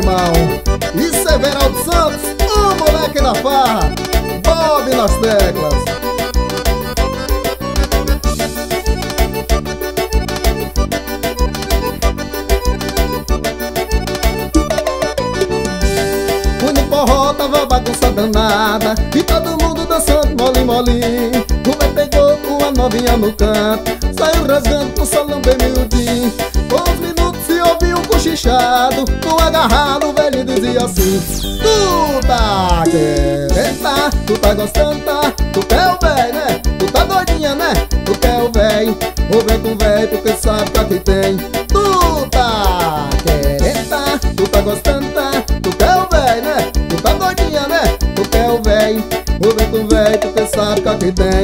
irmão. Isso é Everaldo Santos, o moleque da farra. Bob nas teclas. Fui no forró, tava bagunça danada e todo mundo dançando mole mole. O velho pegou uma novinha no canto, saiu rasgando com o salão bem miudinho. Com uns minutos se ouviu um cochichado, no agarrado o velho dizia assim: tu tá querendo, tá? Tu tá gostando, tá? Tu quer o véi, né? Tu tá doidinha, né? Tu quer o véi? Ou vem com o véi porque sabe que aqui tem. Tu tá querendo, tá? Tu tá gostando, tá? Tu quer o véi, né? Tu tá doidinha, né? Tu quer o véi? Ou vem com o véi porque sabe que aqui tem.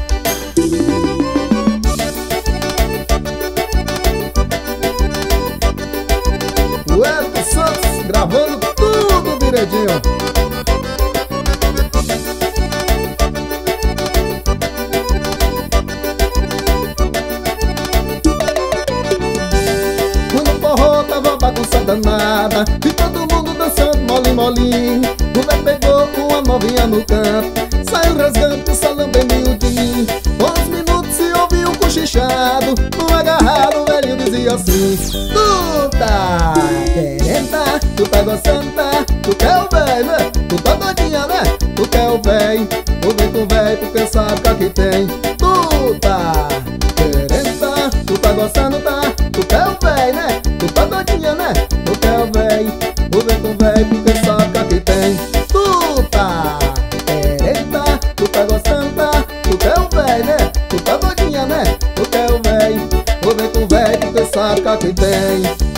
O Elton Santos gravando tudo direitinho. Fui no forró, tava bagunça danada e todo mundo dançando mole mole. O velho pegou uma novinha no canto, saiu rasgando o salão bem miudinho. Com uns minutos se ouviu um cochichado, no agarrado o velho dizia assim: tu tá querendo, tá? Tu tá gostando, tá? Tu quer o véi, né? Tu tá doidinha, né? Tu quer o véi? Ou vem com o véi porque sabe que aqui tem. Tu tá querendo, tá? Tu tá gostando, tá? Tu quer o véi, né? Tu tá doidinha, né? Tu quer o véi? Ou vem com o véi porque sabe que aqui tem. Tu tá querendo, tá? Tu tá gostando, tá? Tu quer o véi, né? Tu tá doidinha, né? Tu quer o véi? Ou vem com o véi porque sabe que aqui tem.